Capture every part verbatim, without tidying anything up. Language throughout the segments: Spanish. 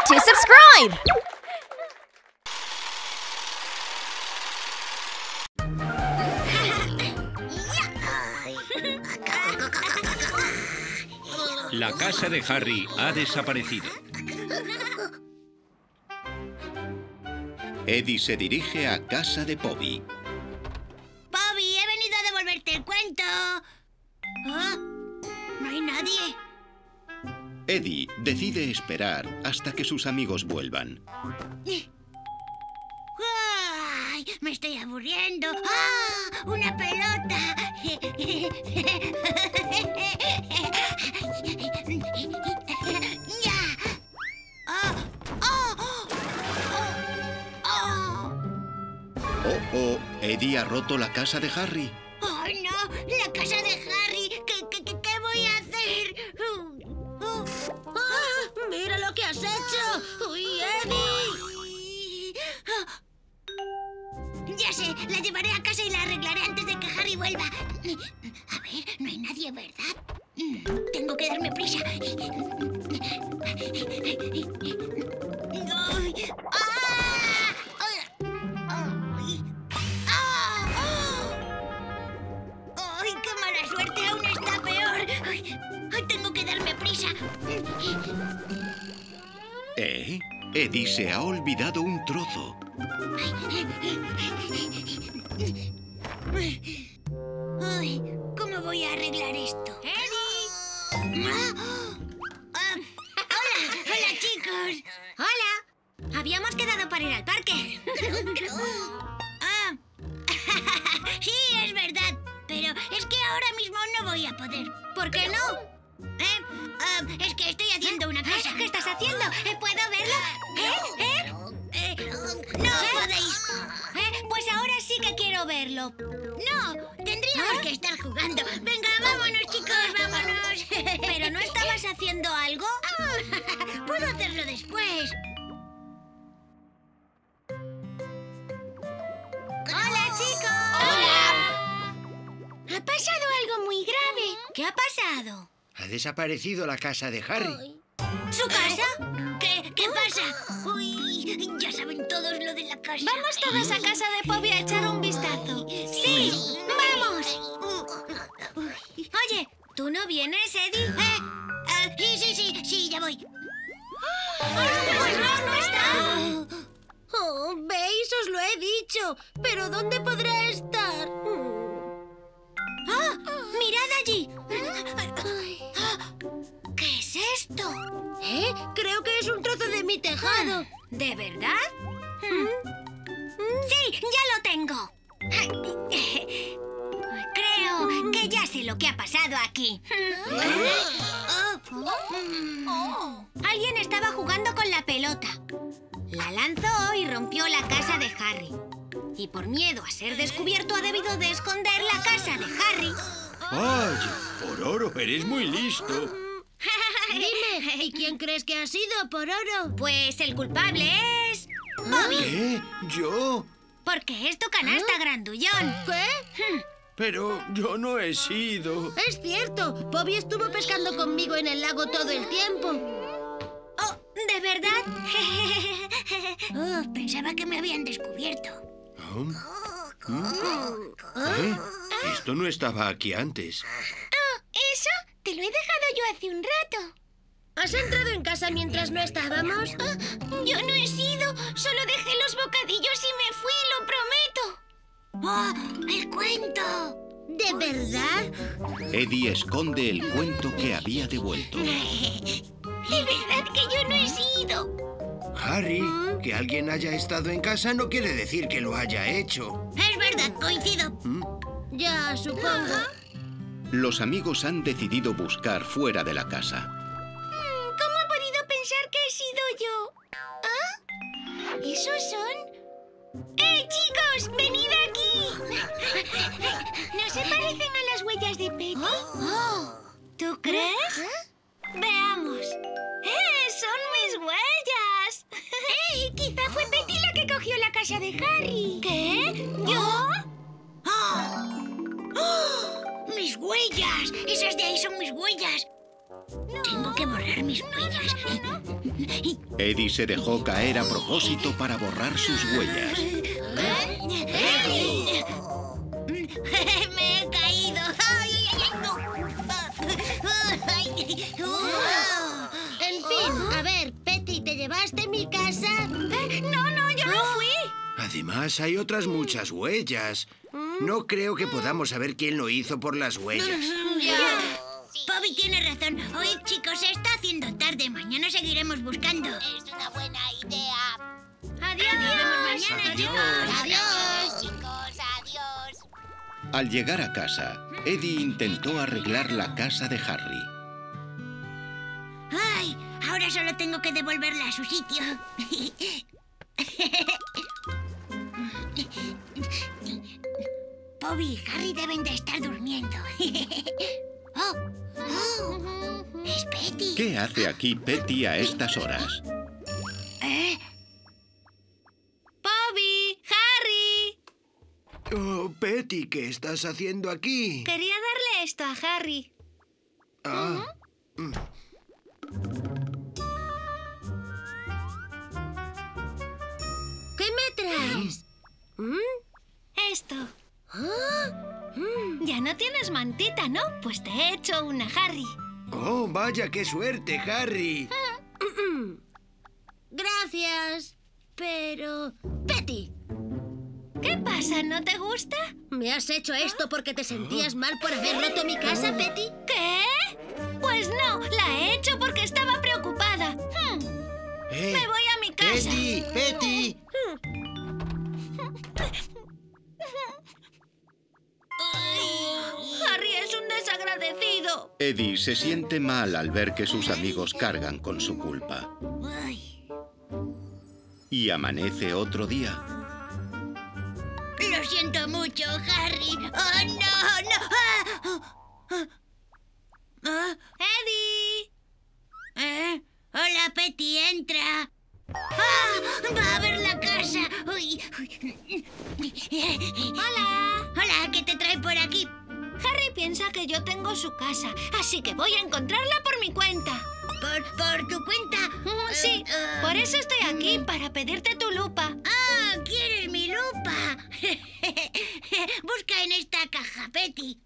to subscribe! La casa de Harry ha desaparecido. Eddie se dirige a casa de Poppy. Poppy, he venido a devolverte el cuento. ¿Ah? ¿No hay nadie? Eddie decide esperar hasta que sus amigos vuelvan. ¡Ay! Me estoy aburriendo. ¡Ah! ¡Una pelota! ¡Ya! ¡Ah! ¡Oh! ¡Oh! Oh, oh, Eddie ha roto la casa de Harry. ¡Oh, no! ¡La casa de Harry! ¿Qué, qué, qué, qué voy a hacer? Oh, ¡Ah! ¡Mira lo que has hecho! ¡Uy, Eddie! Ya sé, la llevaré a casa y la arreglaré antes de que Harry vuelva. A ver, no hay nadie, ¿verdad? Tengo que darme prisa. ¡Ay, qué mala suerte! ¡Aún está peor! Ay, tengo que darme prisa. ¿Eh? Eddie se ha olvidado un trozo. Ay, ¿cómo voy a arreglar esto? ¡Eddie! ¿Ah? Ah, ¡Hola! ¡Hola, chicos! ¡Hola! Habíamos quedado para ir al parque. Ah. Sí, es verdad. Pero es que ahora mismo no voy a poder. ¿Por qué no? ¿Eh? Ah, es que estoy haciendo una cosa. ¿Qué estás haciendo? ¿Puedo verlo? ¿Eh? ¿Eh? Eh, no podéis. ¿Eh? Pues ahora sí que quiero verlo. No, tendríamos ¿Ah? que estar jugando. Venga, vámonos, chicos, vámonos. ¿Pero no estabas haciendo algo? Ah, puedo hacerlo después. ¡Hola, chicos! ¡Hola! Ha pasado algo muy grave. ¿Qué ha pasado? Ha desaparecido la casa de Harry. ¿Su casa? ¿Qué, qué pasa? Uy, ya saben todos lo de la casa. Vamos todos a casa de Poppy a echar un vistazo. ¡Sí! ¡Vamos! Oye, ¿tú no vienes, Eddie? ¿Eh? Ah, sí, sí, sí, sí, ya voy. Pues no, no está. Oh, ¿veis? Os lo he dicho. ¿Pero dónde podrá estar? ¡Ah! ¡Mirad allí! ¿Qué es esto? ¿Eh? Creo que es un trozo de mi tejado. ¿De verdad? ¡Sí! ¡Ya lo tengo! Creo que ya sé lo que ha pasado aquí. Alguien estaba jugando con la pelota. La lanzó y rompió la casa de Harry. Y por miedo a ser descubierto ha debido de esconder la casa de Harry. ¡Vaya! Por oro, eres muy listo. Dime, ¿y quién crees que ha sido, por oro? Pues el culpable es... Poppy. ¿Qué? ¿Yo? Porque es tu canasta, grandullón. ¿Qué? Pero yo no he sido. Es cierto. Poppy estuvo pescando conmigo en el lago todo el tiempo. Oh, ¿de verdad? Oh, pensaba que me habían descubierto. ¿Mm? ¿Eh? Esto no estaba aquí antes. Oh, ¿eso? Te lo he dejado yo hace un rato. ¿Has entrado en casa mientras no estábamos? Ah, yo no he sido. Solo dejé los bocadillos y me fui, lo prometo. ¡Oh, el cuento! ¿De verdad? Eddie esconde el cuento que había devuelto. De verdad que yo no he sido. Harry, que alguien haya estado en casa no quiere decir que lo haya hecho. Es verdad, coincido. ¿Mm? Ya, supongo. Los amigos han decidido buscar fuera de la casa. ¿Cómo ha podido pensar que he sido yo? ¿Ah? ¿Esos son? ¡Eh, chicos! ¡Venid aquí! ¿No se parecen a las huellas de Petty? ¿Tú crees? Veamos. ¡Eh! ¡Son mis huellas! ¡Eh! Quizá fue Petty la que cogió la casa de Harry. ¿Qué? ¿Yo? ¡Oh! ¡Oh! ¡Mis huellas! Esas de ahí son mis huellas. Tengo que borrar mis huellas. Eddie se dejó caer a propósito para borrar sus huellas. Me he caído. Ay, ay, ay, no. En fin, a ver, Petty, ¿te llevaste mi casa? Eh, no, no, yo no fui. Además, hay otras muchas huellas. No creo que podamos saber quién lo hizo por las huellas. Bobby tiene razón. Hoy, chicos, se está haciendo tarde. Mañana seguiremos buscando. Es una buena idea. Adiós. Nos vemos mañana, Adiós. chicos. Adiós, chicos, adiós. Al llegar a casa, Eddie intentó arreglar la casa de Harry. Ay, ahora solo tengo que devolverla a su sitio. Bobby y Harry deben de estar durmiendo. Oh, oh, es Petty. ¿Qué hace aquí Petty a estas horas? ¿Eh? Bobby, Harry. Oh, Petty, ¿qué estás haciendo aquí? Quería darle esto a Harry. Ah. ¿Qué me traes? Esto. Ya no tienes mantita, ¿no? Pues te he hecho una, Harry. Oh, vaya, qué suerte, Harry. Gracias, pero... Petty, ¿Qué pasa? ¿No te gusta? ¿me has hecho esto porque te sentías mal por haber roto mi casa, Petty? ¿Qué? Pues no, la he hecho porque estaba preocupada. Hmm, Eh, Me voy a mi casa. Petty, Petty. Harry es un desagradecido. Eddie se siente mal al ver que sus amigos cargan con su culpa. Ay, Y amanece otro día. lo siento mucho, Harry. Oh, no, no. Ah, ah, ah. ¡Eddie! ¿Eh? Hola, Petty, entra. ¡Ah! ¡Va a ver la casa! Uy, uy. ¡Hola! Hola, ¿qué te trae por aquí? Harry piensa que yo tengo su casa, así que voy a encontrarla por mi cuenta. ¿Por, por tu cuenta? Mm, Sí, Eh, eh, por eso estoy aquí, para pedirte tu lupa. ¡Ah! ¿Quieres mi lupa? Busca en esta caja, Petty.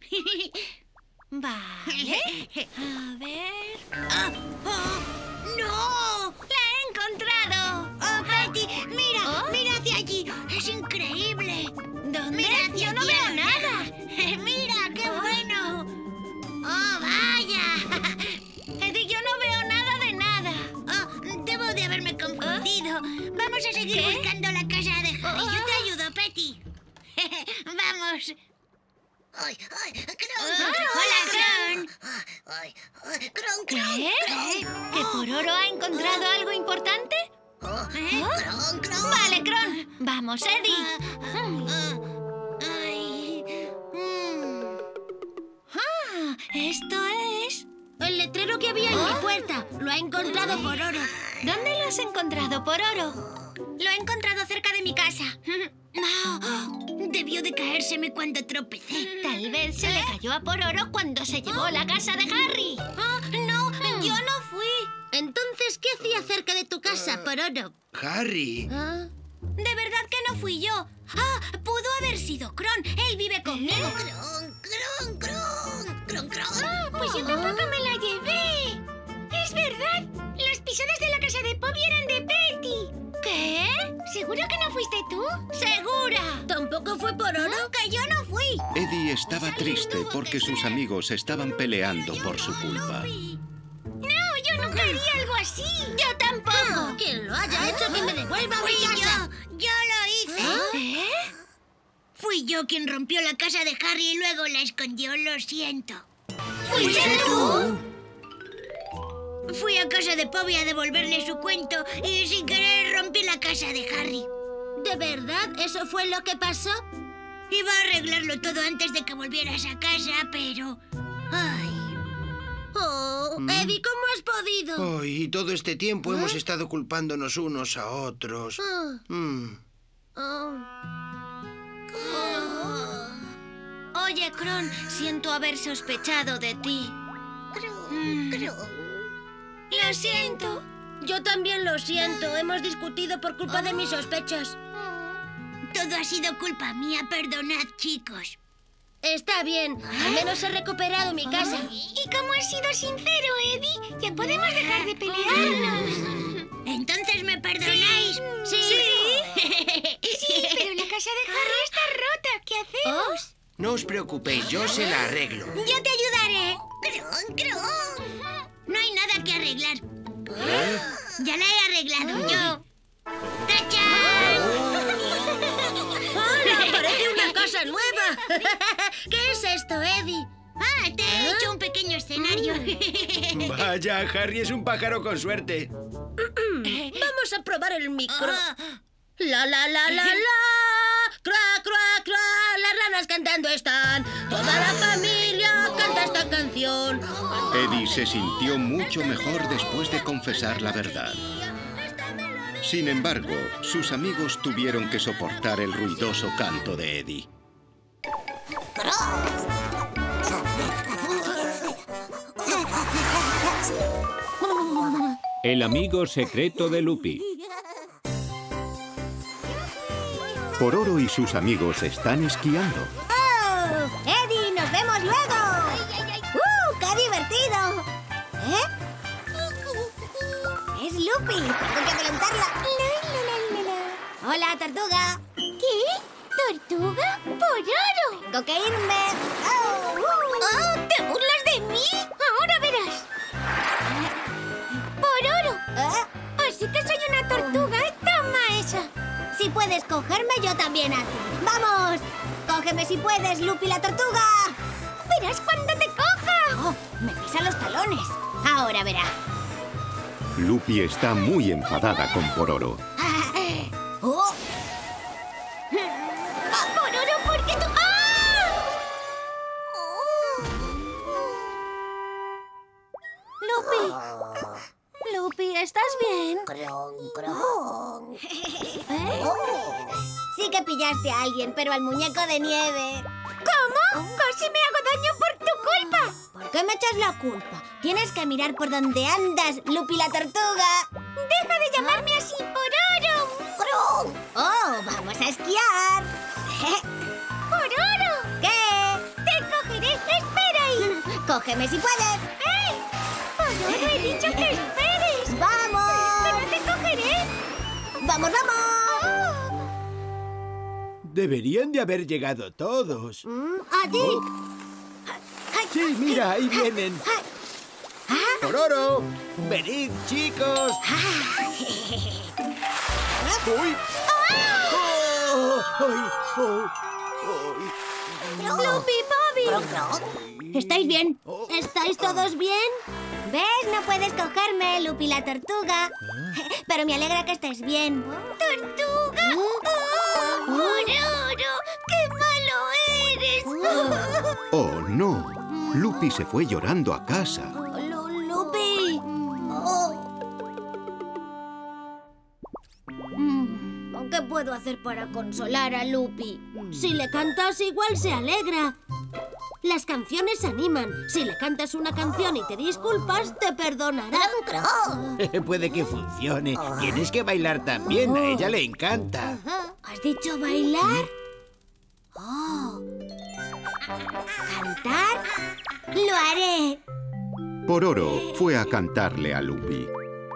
Vale. A ver... Ah, oh, ¡no! ¡La he encontrado! ¡Oh, Petty! ¡Mira! ¿Oh? ¡Mira hacia allí! ¡Es increíble! ¿Dónde? ¡Mira hacia Yo no allí, veo a la nada. derecha! ¡Mira, qué bueno! ¡Oh, vaya! Eddie, yo no veo nada de nada. Oh, debo de haberme confundido. Vamos a seguir ¿Qué? buscando la casa de Harry. Oh. Yo te ayudo, Petty. Vamos. ¡Ay, ay! ¡Cron! Ah, ¡Hola, Cron! ¡Ay, ay! ¡Cron, Cron! ¿Qué? Cron. ¿Que por oro ha encontrado algo importante? Oh, ¿eh? ¡Cron, Cron! Vale, Cron. Vamos, Eddie. Mm. Ah, ¡Ay! Mm. Ah, esto es... El letrero que había en mi puerta. Lo ha encontrado por oro. ¿Dónde lo has encontrado por oro? Lo he encontrado cerca de mi casa. No, debió de caérseme cuando tropecé. Tal vez se le cayó a por oro cuando se llevó la casa de Harry. Ah, no, yo no fui. Entonces, ¿qué hacía cerca de tu casa por oro? Harry. Ah, De verdad que no fui yo. Ah, pudo haber sido Cron. Él vive conmigo. Cron, Cron, Cron, Cron, Cron. Ah, pues yo tampoco me la llevé. Es verdad. Las pisadas de la casa de Bobby eran de Petty. ¿Qué? ¿Seguro que no fuiste tú? ¡Segura! ¿tampoco fue por oro? Que yo no fui. Eddie estaba triste porque sus amigos estaban peleando por su culpa. No, yo nunca haría algo así. ¡Yo tampoco! Quien lo haya hecho, que me devuelva Fui mi casa. yo. Yo lo hice. ¿Eh? Fui yo quien rompió la casa de Harry y luego la escondió. Lo siento. ¿Fuiste tú? Fui a casa de Bobby a devolverle su cuento y sin querer rompí la casa de Harry. ¿De verdad eso fue lo que pasó? Iba a arreglarlo todo antes de que volvieras a casa, pero... ¡Ay! Oh, Eddie, ¿cómo has podido? Oh, y todo este tiempo hemos estado culpándonos unos a otros. Ah, Mm. oh. Oye, Cron, siento haber sospechado de ti. Cron. Lo siento. Yo también lo siento. Hemos discutido por culpa de mis sospechas. Todo ha sido culpa mía, perdonad, chicos. Está bien. Al menos he recuperado mi casa. Y como has sido sincero, Eddie, ya podemos dejar de pelearnos. ¿Entonces me perdonáis? Sí. Sí, pero la casa de Harry está rota. ¿Qué hacemos? No os preocupéis, yo se la arreglo. Yo te ayudaré. Cron, cron. No hay nada que arreglar. ¿Eh? Ya la he arreglado yo. ¡Tachán! ¡Hola! ¡Parece una casa nueva! ¿Qué es esto, Eddie? Ah, te he hecho un pequeño escenario. Vaya, Harry es un pájaro con suerte. Vamos a probar el micro. La, la, la, la, la. Cra, cra, cra. Las ranas cantando están. Toda la familia canta esta canción. Eddie se sintió mucho mejor después de confesar la verdad. Sin embargo, sus amigos tuvieron que soportar el ruidoso canto de Eddie. El amigo secreto de Lupi. Pororo y sus amigos están esquiando. ¡Oh! ¡Eddie, nos vemos luego! ¡Uh, qué divertido! ¿Eh? Es Lupi. Tengo que adelantarla. Hola, tortuga. ¿Qué? ¿Tortuga? ¡Pororo! Tengo que irme. ¡Oh! ¡Oh! ¿Te burlas de mí? Ahora verás. ¡Pororo! ¿Eh? Así que soy una tortuga. Toma esa. Si puedes cogerme, yo también a ti. ¡Vamos! ¡Cógeme si puedes, Lupi la tortuga! ¡Verás cuando te coja! ¡Oh! Me pisa los talones. Ahora verá. Lupi está muy enfadada con Pororo. ¡Oh! ¡Ah, Pororo, ¿por qué tú...! ¡Ah! ¡Lupi! Lupi, ¿estás bien? ¿Eh? Sí que pillaste a alguien, pero al muñeco de nieve. ¿Cómo? Casi me hago daño por tu culpa. ¿Por qué me echas la culpa? Tienes que mirar por donde andas, Lupi la tortuga. Deja de llamarme así, Pororo. Oh, vamos a esquiar. Pororo. ¿Qué? Te cogeré. Espera ahí. Cógeme si puedes. ¡Ey! Pororo, he dicho que esperes. ¡Vamos! Pero te cogeré. ¡Vamos, vamos! Deberían de haber llegado todos. Mm, ¿a ti? Sí, mira, ahí vienen. ¡Pororo! ¡Venid, chicos! ¡Uy! ¡Oh! ¡Ay! ¡Oh! ¡Lupi, Bobby! ¿Estáis bien? ¿Estáis todos bien? ¿Ves? No puedes cogerme, Lupi la tortuga. Pero me alegra que estés bien. ¿Tortuga? ¡Oh! ¡Pororo! ¡Qué malo eres! ¡Oh, no! Lupi se fue llorando a casa. Lu- ¡Lupi! Oh. Mm, ¿Qué puedo hacer para consolar a Lupi? Si le cantas, igual se alegra. Las canciones animan. Si le cantas una canción y te disculpas, te perdonará. Puede que funcione. Tienes que bailar también. A ella le encanta. ¿Has dicho bailar? Oh. ¿Cantar? ¡Lo haré! Pororo fue a cantarle a Lupi.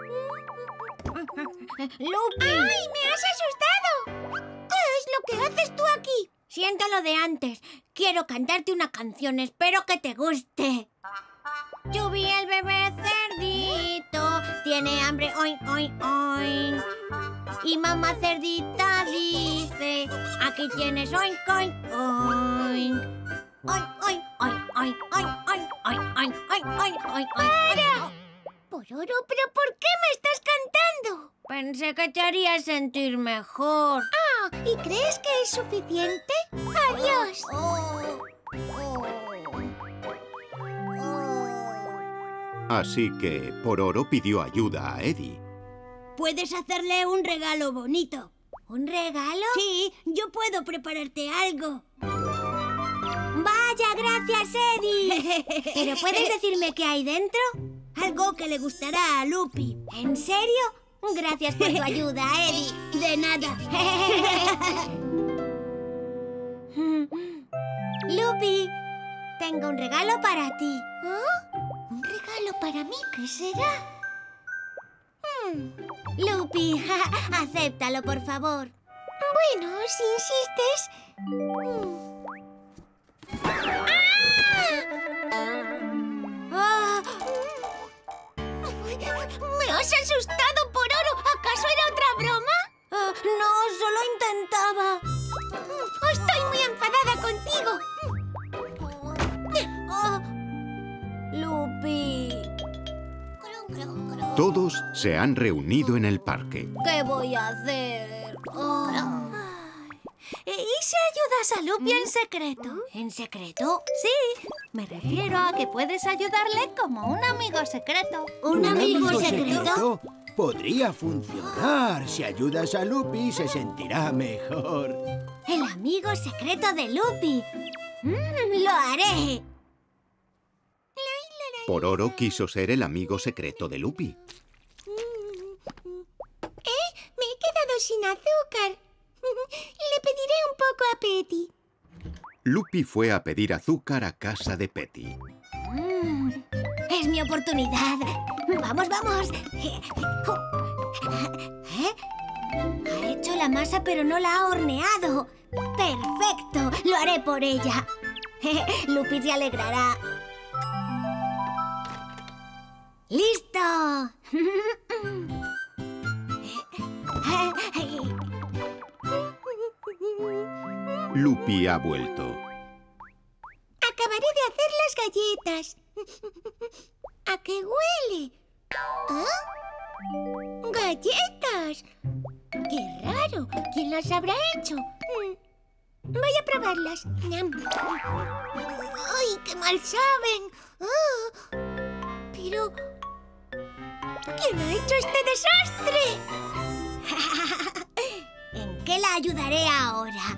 ¡Lupi! ¡Ay, me has asustado! ¿Qué es lo que haces tú aquí? Siento lo de antes. Quiero cantarte una canción. Espero que te guste. Yubi, el bebé cerdito, tiene hambre, oin, oin, oin. Y mamá cerdita dice, aquí tienes, oin, oin, oin. Oin, oin, oin, oin, oin, oin, oin, oin, oin, oin, oin, ¡para! Pororo, ¿pero por qué me estás cantando? Pensé que te haría sentir mejor. Ah, ¿y crees que es suficiente? ¡Adiós! Oh, oh, oh. Así que Pororo pidió ayuda a Eddie. Puedes hacerle un regalo bonito. ¿Un regalo? Sí, yo puedo prepararte algo. ¡Vaya, gracias, Eddie. ¿Pero puedes decirme qué hay dentro? Algo que le gustará a Lupi. ¿En serio? Gracias por tu ayuda, Eddie. De nada. Lupi, tengo un regalo para ti. ¿Oh? ¿Un regalo para mí? ¿Qué será? Hmm. Lupi, acéptalo, por favor. Bueno, si insistes... Mm. ¡Ah! ¡Me has asustado, Pororo! ¿Acaso era otra broma? Ah, no, solo intentaba. Estoy muy enfadada contigo. Ah, Lupi. Todos se han reunido en el parque. ¿Qué voy a hacer? Ah. ¿Y si ayudas a Lupi en secreto? ¿En secreto? Sí, me refiero a que puedes ayudarle como un amigo secreto. ¿Un, ¿Un amigo, amigo secreto? secreto? Podría funcionar. Si ayudas a Lupi, se sentirá mejor. El amigo secreto de Lupi. Mm, ¡Lo haré! Pororo quiso ser el amigo secreto de Lupi. ¿Eh? Me he quedado sin azúcar. Le pediré un poco a Petty. Lupi fue a pedir azúcar a casa de Petty. Mm, ¡es mi oportunidad! ¡Vamos, vamos! ¿Eh? Ha hecho la masa, pero no la ha horneado. ¡Perfecto! ¡Lo haré por ella! Lupi se alegrará. ¡Listo! Lupi ha vuelto. Acabaré de hacer las galletas. ¿A qué huele? ¿Ah? ¡Galletas! ¡Qué raro! ¿Quién las habrá hecho? Voy a probarlas. ¡Ay, qué mal saben! ¡Ah! Pero... ¿quién ha hecho este desastre? ¿En qué la ayudaré ahora?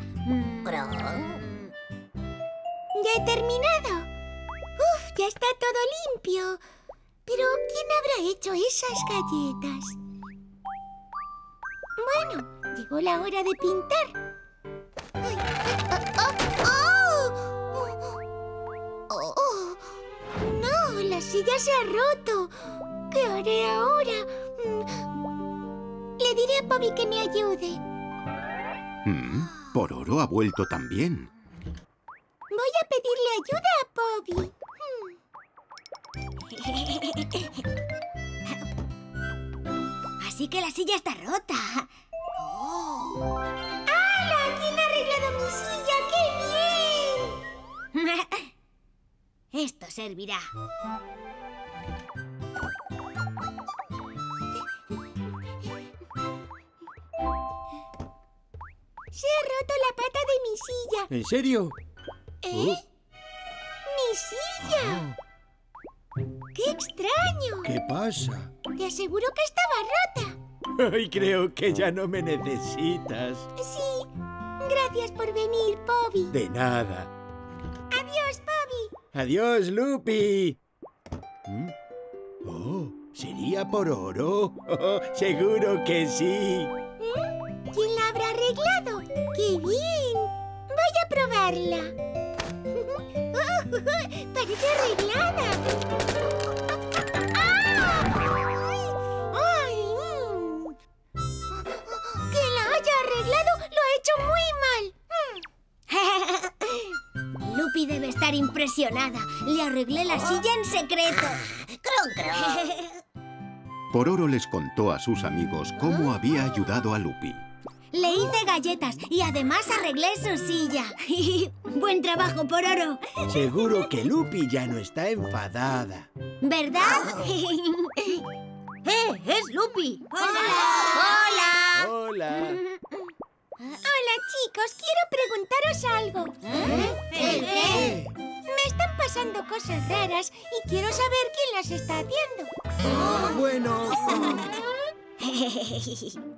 Ya he terminado. Uf, ya está todo limpio. Pero ¿quién habrá hecho esas galletas? Bueno, llegó la hora de pintar. Ay, oh, oh, oh. Oh, no, la silla se ha roto. ¿Qué haré ahora? Le diré a Poppy que me ayude. Mm, Pororo ha vuelto también. Voy a pedirle ayuda a Poppy. Así que la silla está rota. Oh. ¡Hala! ¿Quién ha arreglado mi silla? ¡Qué bien! Esto servirá. Se ha roto la pata de mi silla. ¿En serio? ¿Eh? Uh. ¡Mi silla! Ah. ¡Qué extraño! ¿Qué pasa? Te aseguro que estaba rota. Ay, creo que ya no me necesitas. Sí. Gracias por venir, Poppy. De nada. Adiós, Poppy. Adiós, Lupi. ¿Mm? Oh, ¿sería Pororo? Oh, seguro que sí. ¿Mm? ¿Quién la habrá arreglado? ¡Qué bien! Voy a probarla. Parece arreglada. ¡Ah! ¡Ay! Mm. ¡Que la haya arreglado! ¡Lo ha hecho muy mal! Lupi debe estar impresionada. Le arreglé la silla en secreto. Pororo les contó a sus amigos cómo había ayudado a Lupi. Le hice galletas y además arreglé su silla. Buen trabajo, Pororo. Seguro que Lupi ya no está enfadada. ¿Verdad? ¡Eh! ¡Es Lupi! ¡Hola! ¡Hola! Hola. Hola, chicos. Quiero preguntaros algo. ¿Eh? ¿El qué? Me están pasando cosas raras y quiero saber quién las está haciendo. Oh, bueno.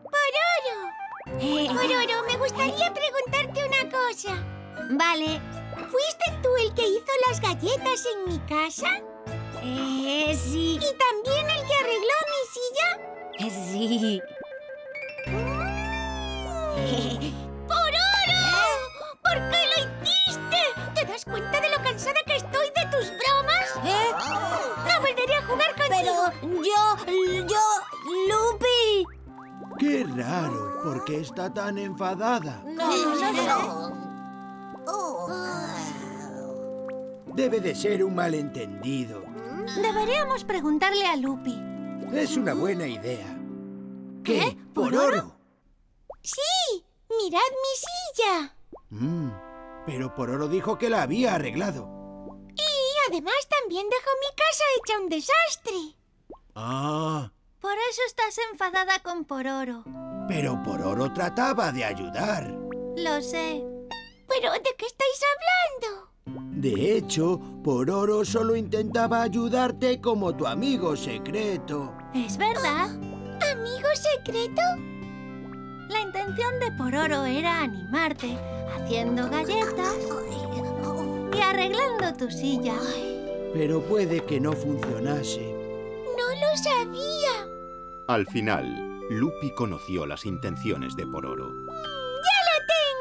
¡Pororo! Pororo, me gustaría preguntarte una cosa. Vale. ¿Fuiste tú el que hizo las galletas en mi casa? Eh, sí. ¿Y también el que arregló mi silla? Eh, sí. ¡Pororo! ¿Por qué lo hiciste? ¿Te das cuenta de lo cansada que estoy de tus bromas? ¿Eh? No volveré a jugar contigo. Pero yo, yo, Lupi. Qué raro. ¿Por qué está tan enfadada? No, no, no. Debe de ser un malentendido. Deberíamos preguntarle a Lupi. Es una buena idea. ¿Qué? ¿Eh? ¿Pororo? ¡Sí! ¡Mirad mi silla! Mm, pero Pororo dijo que la había arreglado. Y además también dejó mi casa hecha un desastre. Ah, Por eso estás enfadada con Pororo. pero Pororo trataba de ayudar. Lo sé. ¿Pero de qué estáis hablando? De hecho, Pororo solo intentaba ayudarte como tu amigo secreto. ¿Es verdad? ¿Amigo secreto? La intención de Pororo era animarte, haciendo galletas y arreglando tu silla. Pero puede que no funcionase. ¡No lo sabía! Al final, Lupi conoció las intenciones de Pororo. ¡Ya lo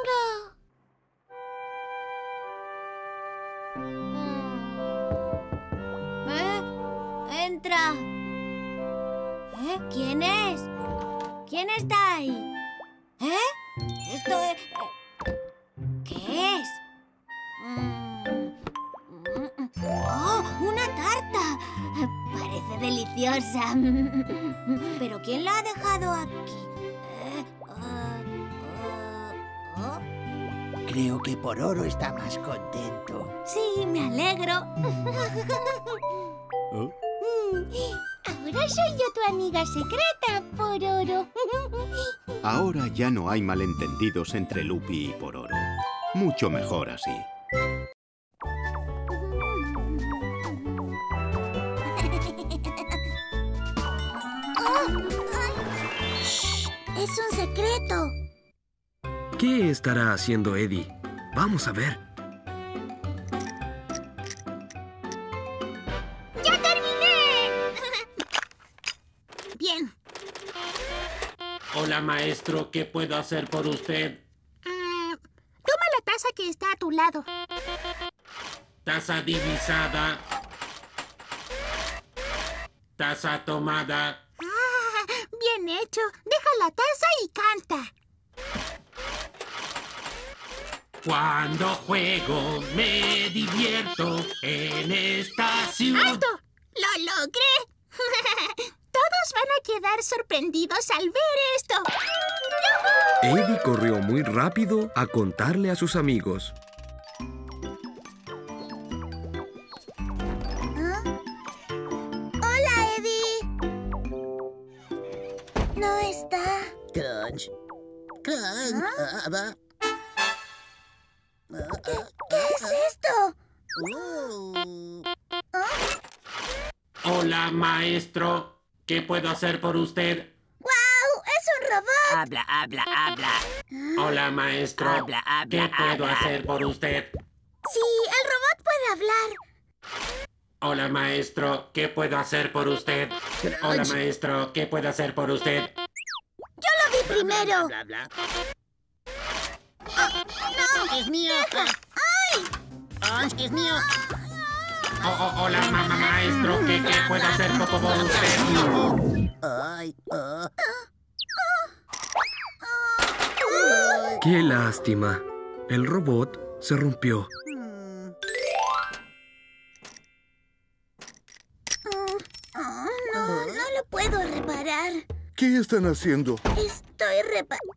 tengo! ¿Eh? Entra. ¿Eh? ¿Quién es? ¿Quién está ahí? ¿Eh? Esto es... ¿Qué es? Mm. ¡Oh! ¡Una tarta! Parece deliciosa. ¿Pero quién la ha dejado aquí? ¿Eh? Ah, ah, ¿oh? Creo que Pororo está más contento. Sí, me alegro. ¿Oh? Ahora soy yo tu amiga secreta, Pororo. Ahora ya no hay malentendidos entre Lupi y Pororo. Mucho mejor así. ¡Es un secreto! ¿Qué estará haciendo Eddie? Vamos a ver. ¡Ya terminé! Bien. Hola, maestro. ¿Qué puedo hacer por usted? Ah, toma la taza que está a tu lado. Taza divisada. Taza tomada. Ah, bien hecho. Deja la taza y canta. Cuando juego me divierto en esta ciudad. ¡Alto! ¡Lo logré! Todos van a quedar sorprendidos al ver esto. Eddie corrió muy rápido a contarle a sus amigos. ¡Hola, Eddie! No está. Crunch. Crunch. ¿Ah? ¿Qué, ¿Qué es esto? Hola, maestro. ¿Qué puedo hacer por usted? ¡Guau! ¡Es un robot! Habla, habla, habla. Hola, maestro. Habla, habla, ¿Qué puedo habla. hacer por usted? Sí, el robot puede hablar. Hola, maestro. ¿Qué puedo hacer por usted? Hola, maestro. ¿Qué puedo hacer por usted? Yo lo vi primero. Bla, bla. ¡No! ¡Es mío! ¡Ay! Crunch, es mío! Oh, oh, hola, mamá, maestro. ¿Qué, qué puedo hacer por por usted? Ay, ah. ¡Qué lástima! El robot se rompió. Oh, no, no lo puedo reparar. ¿Qué están haciendo? Estoy reparando.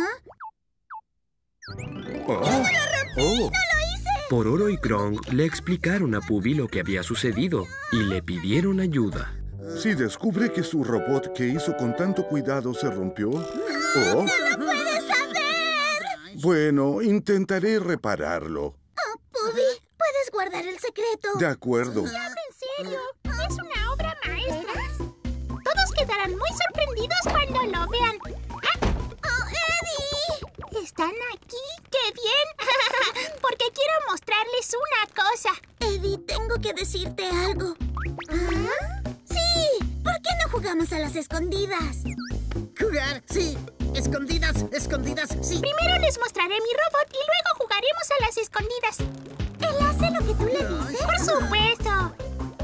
Oh. Oh. Pororo y Krong le explicaron a Pubi lo que había sucedido y le pidieron ayuda. Si descubre que su robot que hizo con tanto cuidado se rompió... Oh. ¡No puedes saber! Bueno, intentaré repararlo. Oh, Pubi, ¿puedes guardar el secreto? De acuerdo. En serio, es una obra maestra. Todos quedarán muy sorprendidos cuando lo vean. ¡Ah! ¡Oh, Eddie! ¿Están aquí? ¡Qué bien! Porque quiero mostrarles una cosa. Eddie, tengo que decirte algo. ¿Ah? ¡Sí! ¿Por qué no jugamos a las escondidas? Jugar, sí. Escondidas, escondidas, sí. Primero les mostraré mi robot y luego jugaremos a las escondidas. ¿Él hace lo que tú le dices? ¡Por supuesto!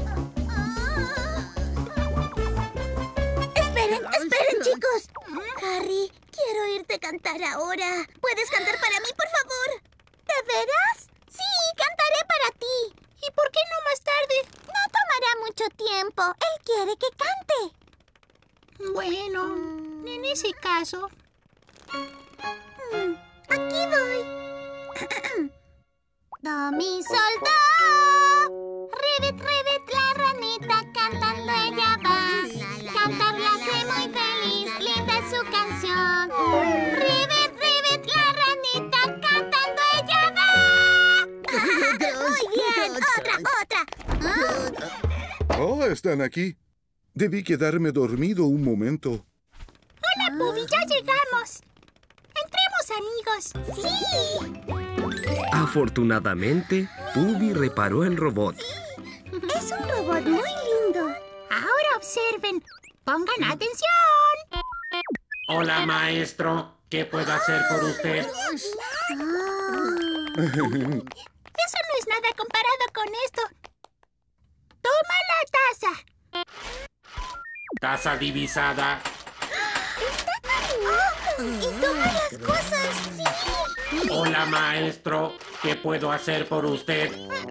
Esperen, esperen, chicos. Harry, quiero irte a cantar ahora. ¿Puedes cantar para mí, por favor? ¿De veras? Sí, cantaré para ti. ¿Y por qué no más tarde? No tomará mucho tiempo. Él quiere que cante. Bueno, en ese caso... Mm, aquí voy. Do, mi, sol, do. Ribbit, ribbit, la ranita cantando ella va. Cantar la hace muy feliz, linda es su canción. Ribbit, ribbit, la ranita cantando ella va. Muy bien, otra, otra. Oh, están aquí. Debí quedarme dormido un momento. Hola, Pubi, ya llegamos. Entremos, amigos. ¡Sí! Afortunadamente, Pubi reparó el robot. Es un robot muy lindo. Ahora observen. Pongan atención. Hola, maestro. ¿Qué puedo hacer por usted? Eso no es nada comparado con esto. Toma la taza. Taza divisada. ¡Oh! ¡Y toma las cosas! ¡Sí! Hola, maestro. ¿Qué puedo hacer por usted?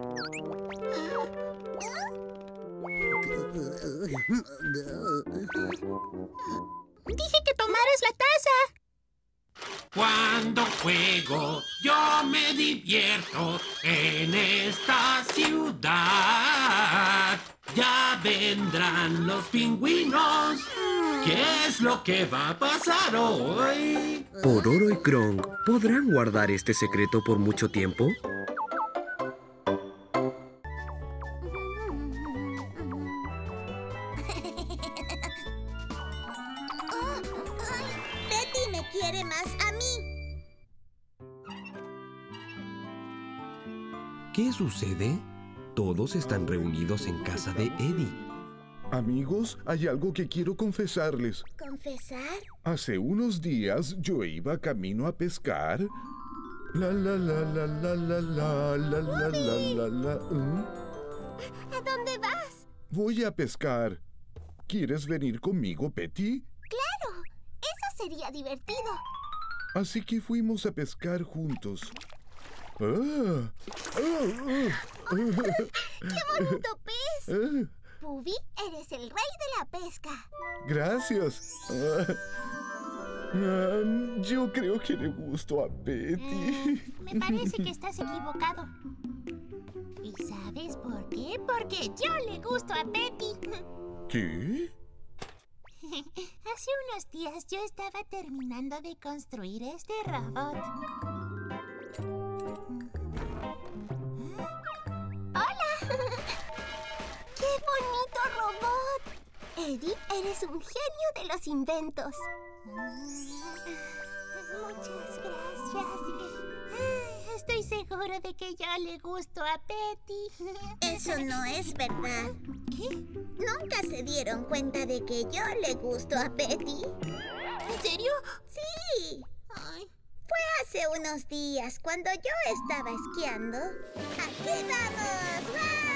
Dije que tomaras la taza. Cuando juego, yo me divierto en esta ciudad. Ya vendrán los pingüinos. ¿Qué es lo que va a pasar hoy? Pororo y Krong, ¿podrán guardar este secreto por mucho tiempo? Betty me quiere más a mí. ¿Qué sucede? Todos están reunidos en casa de Eddie. Amigos, hay algo que quiero confesarles. ¿Confesar? Hace unos días yo iba camino a pescar. La la la la la la la la la la la la. ¿Mm? ¿A dónde vas? Voy a pescar. ¿Quieres venir conmigo, Betty? ¡Claro! Eso sería divertido. Así que fuimos a pescar juntos. ¡Ah! ¡Ah! ¡Ah! ¡Qué bonito pez! ¡Ah! Pubi, eres el rey de la pesca. Gracias. Ah, ah, yo creo que le gusto a Betty. Mm, me parece que estás equivocado. ¿Y sabes por qué? Porque yo le gusto a Betty. ¿Qué? Hace unos días yo estaba terminando de construir este robot. ¡Hola! ¡Qué bonito robot! Eddie, eres un genio de los inventos. Muchas gracias. Estoy seguro de que yo le gusto a Betty. Eso no es verdad. ¿Qué? ¿Nunca se dieron cuenta de que yo le gusto a Betty? ¿En serio? Sí. Ay. Fue hace unos días cuando yo estaba esquiando. ¡Aquí vamos! ¡Wow!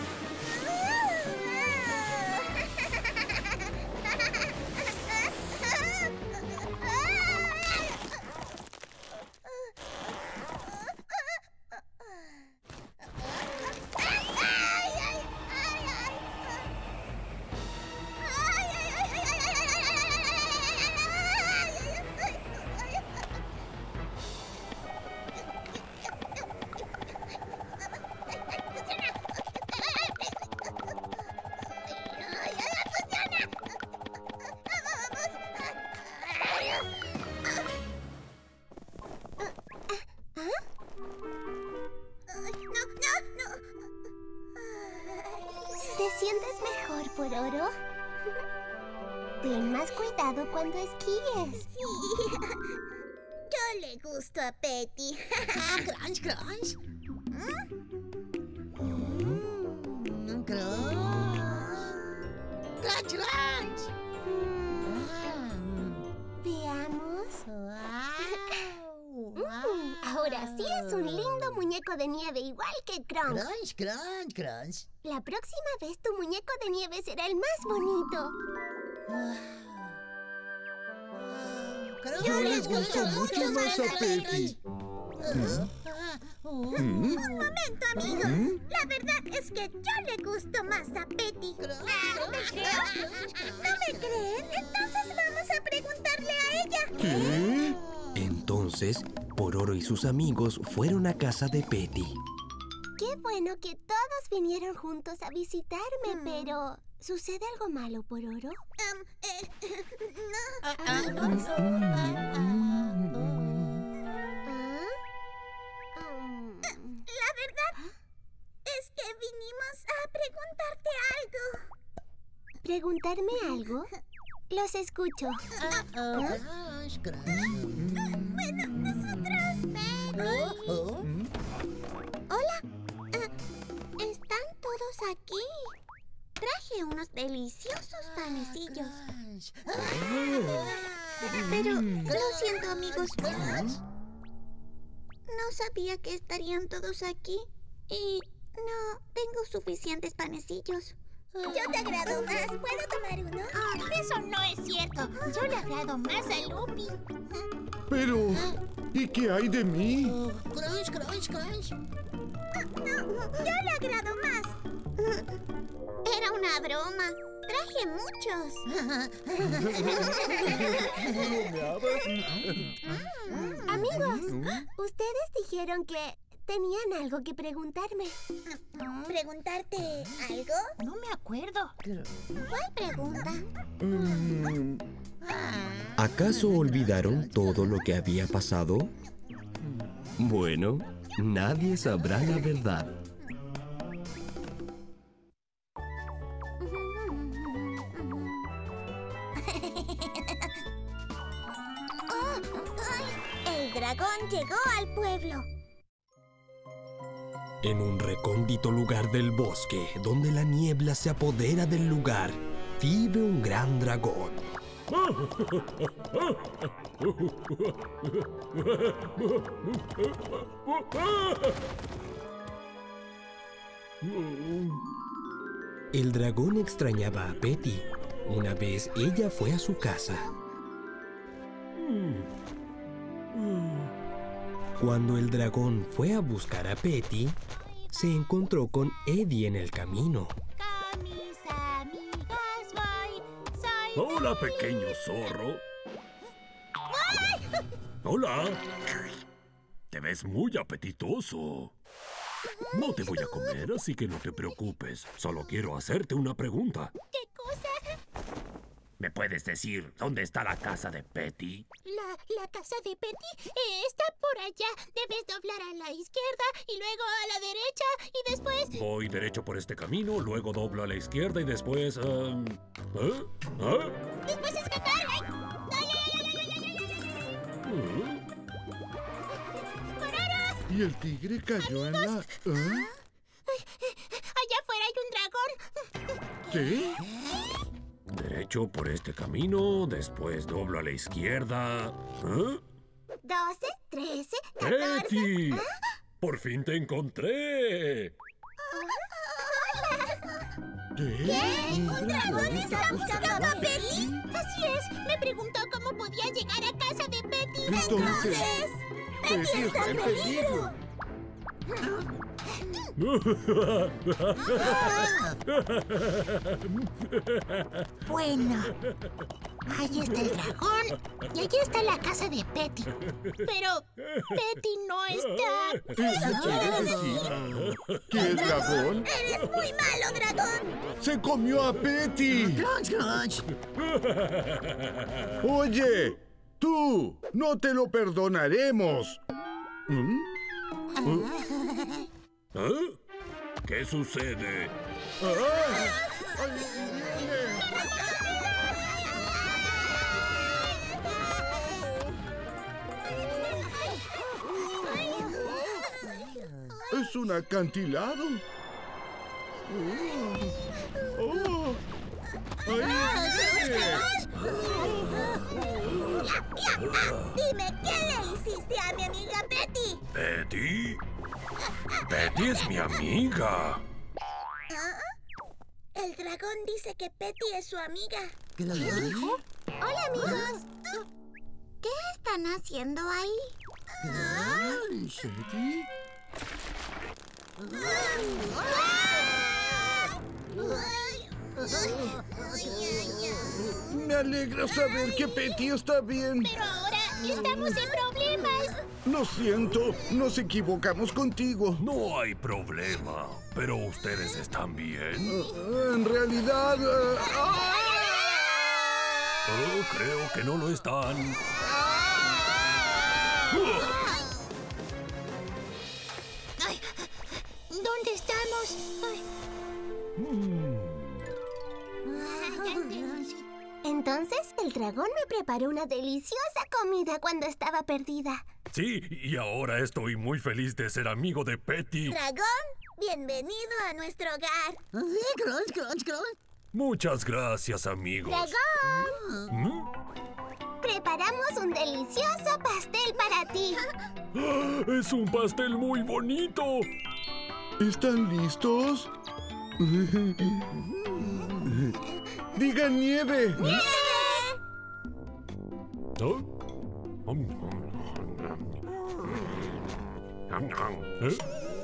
¿Te sientes mejor, Pororo? Ten más cuidado cuando esquíes. Sí. Yo le gusto a Petty. Crunch, crunch. ¿Mm? Mm, crunch. Crunch, crunch. Veamos. Wow. Mm, ahora sí es un lindo muñeco de nieve, igual que Kronk. Crunch, crunch, crunch. La próxima vez tu muñeco de nieve será el más bonito. Yo les gusto mucho más a Petty. Un momento, amigos. La verdad es que yo le gusto más a Petty. ¿No me creen? Entonces vamos a preguntarle a ella. ¿Qué? Entonces, Pororo y sus amigos fueron a casa de Petty. Qué bueno que todos vinieron juntos a visitarme, mm. pero... ¿sucede algo malo, Pororo? Um, eh, no. Ah, ah, no. no. Ah, um. La verdad es que vinimos a preguntarte algo. ¿Preguntarme algo? Los escucho. Ah, ah, crunch, crunch. Bueno, nosotros... Oh, oh. Hola. Uh, ¿están todos aquí? Traje unos deliciosos panecillos. Pero lo siento, amigos. No sabía que estarían todos aquí. Y no tengo suficientes panecillos. Yo te agrado más. ¿Puedo tomar uno? Oh, eso no es cierto. Yo le agrado más a Lupi. Pero, ¿y qué hay de mí? Oh, crunch, crunch, crunch. No, no, yo le agrado más. Era una broma. Traje muchos. Amigos, ustedes dijeron que tenían algo que preguntarme. ¿Preguntarte algo? No me acuerdo. ¿Cuál pregunta? Mm, ¿Acaso olvidaron todo lo que había pasado? Bueno, nadie sabrá la verdad. El dragón llegó al pueblo. En un recóndito lugar del bosque, donde la niebla se apodera del lugar, vive un gran dragón. El dragón extrañaba a Petty. Una vez ella fue a su casa. Cuando el dragón fue a buscar a Petty, se encontró con Eddie en el camino. Con mis amigos voy, soy Hola, pequeño zorro. Hola. Te ves muy apetitoso. No te voy a comer, así que no te preocupes. Solo quiero hacerte una pregunta. ¿Qué cosa? ¿Me puedes decir dónde está la casa de Petty? La, la casa de Petty eh, está por allá. Debes doblar a la izquierda y luego a la derecha y después... Voy derecho por este camino, luego doblo a la izquierda y después... Um, ¿eh? ¿Eh? Después escapar. ¡Ay! ¡Ay, ay, ay, ay, ay, ay! ¿Eh? ¿Y el tigre cayó en la...? ¿Eh? Allá afuera hay un dragón. ¿Qué? Derecho por este camino, después doblo a la izquierda. ¿Eh? doce, trece, catorce... ¡Petty! ¿Ah? ¡Por fin te encontré! ¿Qué? ¿Qué? ¿Un dragón está buscando a Petty? Así es. Me preguntó cómo podía llegar a casa de Petty. Entonces, Petty está en peligro. Bueno, ahí está el dragón y allí está la casa de Petty. Pero Petty no está. ¿Eso quiere decir que el dragón ¡Eres muy malo, dragón! se comió a Petty? Crunch, crunch. Oye, tú, no te lo perdonaremos. ¿Mm? ¿Eh? ¿Qué sucede? un acantilado. ¡Oh! ¡Ahí viene! Dime, ¿qué le hiciste a mi amiga Betty? ¿Betty? Betty es mi amiga. ¿Ah? El dragón dice que Betty es su amiga. ¿Qué le dijo? Hola, amigos. ¿Qué están haciendo ahí? ¿Betty? Me alegra saber que Betty está bien. Pero ahora estamos en problemas. Lo siento, nos equivocamos contigo. No hay problema. ¿Pero ustedes están bien? Uh, en realidad... Uh, oh, creo que no lo están. Ay, ¿dónde estamos? Ay. Entonces, el dragón me preparó una deliciosa comida cuando estaba perdida. Sí, y ahora estoy muy feliz de ser amigo de Betty. Dragón, bienvenido a nuestro hogar. Crunch, crunch, crunch. Muchas gracias, amigos. Dragón, ¿Mm? preparamos un delicioso pastel para ti. ¡Ah! ¡Es un pastel muy bonito! ¿Están listos? ¡Digan nieve! ¡Nieve! ¿Oh? ¿Eh?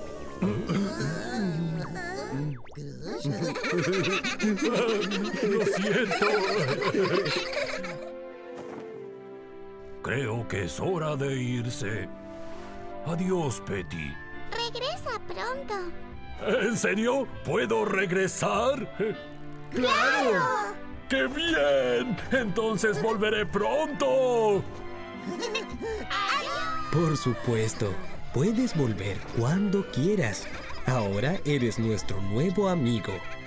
Lo siento. Creo que es hora de irse. Adiós, Betty. Regresa pronto. ¿En serio? ¿Puedo regresar? ¡Claro! ¡Qué bien! Entonces volveré pronto. Por supuesto, puedes volver cuando quieras. Ahora eres nuestro nuevo amigo.